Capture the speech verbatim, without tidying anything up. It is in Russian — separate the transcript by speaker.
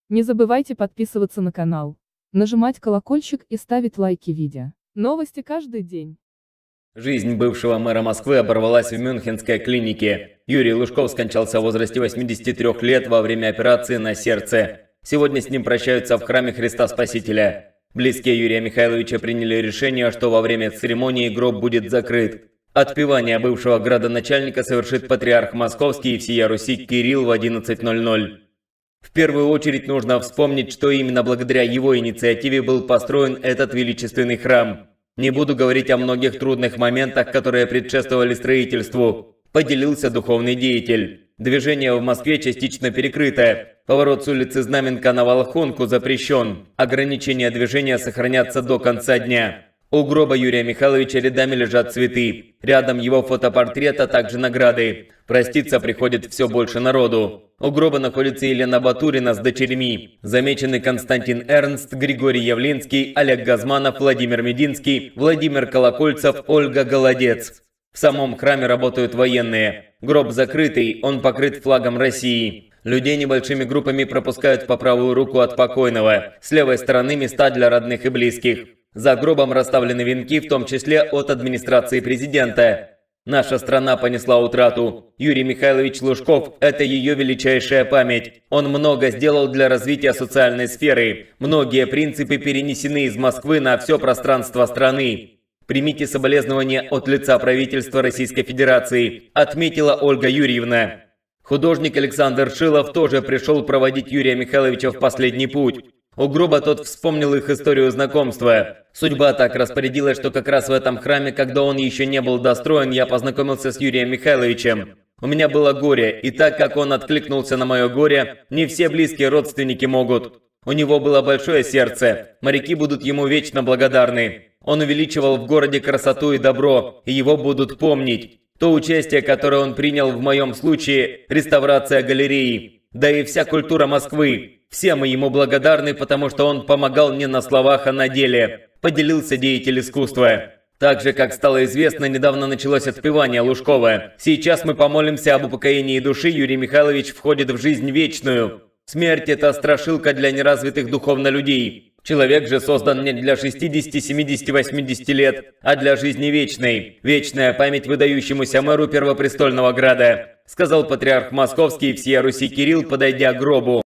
Speaker 1: Не забывайте подписываться на канал, нажимать колокольчик и ставить лайки видео. Новости каждый день.
Speaker 2: Жизнь бывшего мэра Москвы оборвалась в мюнхенской клинике. Юрий Лужков скончался в возрасте восьмидесяти трёх лет во время операции на сердце. Сегодня с ним прощаются в храме Христа Спасителя. Близкие Юрия Михайловича приняли решение, что во время церемонии гроб будет закрыт. Отпевание бывшего градоначальника совершит патриарх Московский и всея Руси Кирилл в одиннадцать ноль ноль. В первую очередь нужно вспомнить, что именно благодаря его инициативе был построен этот величественный храм. Не буду говорить о многих трудных моментах, которые предшествовали строительству, поделился духовный деятель. Движение в Москве частично перекрыто. Поворот с улицы Знаменка на Волхонку запрещен. Ограничения движения сохранятся до конца дня. У гроба Юрия Михайловича рядами лежат цветы. Рядом его фотопортрет, а также награды. Проститься приходит все больше народу. У гроба находится Елена Батурина с дочерьми. Замечены Константин Эрнст, Григорий Явлинский, Олег Газманов, Владимир Мединский, Владимир Колокольцев, Ольга Голодец. В самом храме работают военные. Гроб закрытый, он покрыт флагом России. Людей небольшими группами пропускают по правую руку от покойного. С левой стороны места для родных и близких. За гробом расставлены венки, в том числе от администрации президента. Наша страна понесла утрату. Юрий Михайлович Лужков – это ее величайшая память. Он много сделал для развития социальной сферы. Многие принципы перенесены из Москвы на все пространство страны. Примите соболезнования от лица правительства Российской Федерации, отметила Ольга Юрьевна. Художник Александр Шилов тоже пришел проводить Юрия Михайловича в последний путь. У гроба тот вспомнил их историю знакомства. Судьба так распорядилась, что как раз в этом храме, когда он еще не был достроен, я познакомился с Юрием Михайловичем. У меня было горе, и так как он откликнулся на мое горе, не все близкие родственники могут. У него было большое сердце, моряки будут ему вечно благодарны. Он увеличивал в городе красоту и добро, и его будут помнить. То участие, которое он принял в моем случае, реставрация галереи, да и вся культура Москвы. Все мы ему благодарны, потому что он помогал не на словах, а на деле, поделился деятель искусства. Также, как стало известно, недавно началось отпевание Лужкова. Сейчас мы помолимся об упокоении души, Юрий Михайлович входит в жизнь вечную. Смерть – это страшилка для неразвитых духовно людей. Человек же создан не для шестидесяти, семидесяти, восьмидесяти лет, а для жизни вечной. Вечная память выдающемуся мэру Первопрестольного града, сказал патриарх Московский и всея Руси Кирилл, подойдя к гробу.